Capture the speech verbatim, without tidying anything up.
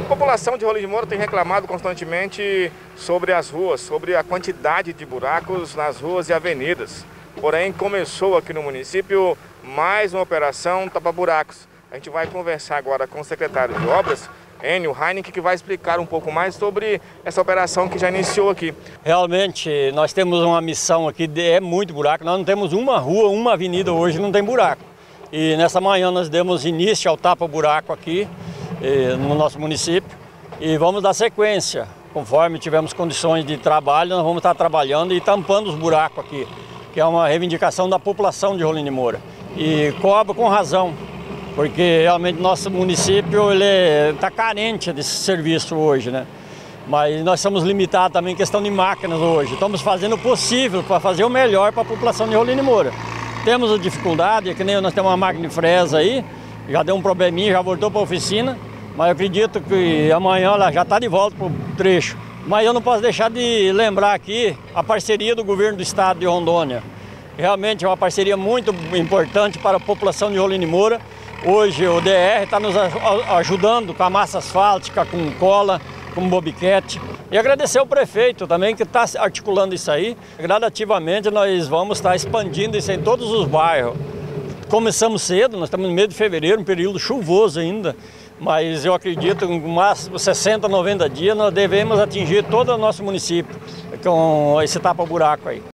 população de Rolim de Moura tem reclamado constantemente sobre as ruas, sobre a quantidade de buracos nas ruas e avenidas. Porém, começou aqui no município mais uma operação tapa-buracos. A gente vai conversar agora com o secretário de Obras, Enio Heineken, que vai explicar um pouco mais sobre essa operação que já iniciou aqui. Realmente, nós temos uma missão aqui, de, é muito buraco. Nós não temos uma rua, uma avenida hoje, não tem buraco. E nessa manhã nós demos início ao tapa-buraco aqui eh, no nosso município e vamos dar sequência. Conforme tivermos condições de trabalho, nós vamos estar trabalhando e tampando os buracos aqui, que é uma reivindicação da população de Rolim de Moura. E cobra com razão, porque realmente nosso município está carente desse serviço hoje, né? Mas nós somos limitados também em questão de máquinas hoje. Estamos fazendo o possível para fazer o melhor para a população de Rolim de Moura. Temos a dificuldade, é que nem nós temos uma máquina de fresa aí, já deu um probleminha, já voltou para a oficina, mas eu acredito que amanhã ela já está de volta para o trecho. Mas eu não posso deixar de lembrar aqui a parceria do governo do estado de Rondônia. Realmente é uma parceria muito importante para a população de Rolim de Moura. Hoje o D R está nos ajudando com a massa asfáltica, com cola, com bobiquete. E agradecer ao prefeito também que está articulando isso aí. Gradativamente nós vamos estar expandindo isso em todos os bairros. Começamos cedo, nós estamos no mês de fevereiro, um período chuvoso ainda. Mas eu acredito que em máximo sessenta, noventa dias nós devemos atingir todo o nosso município com esse tapa-buraco aí.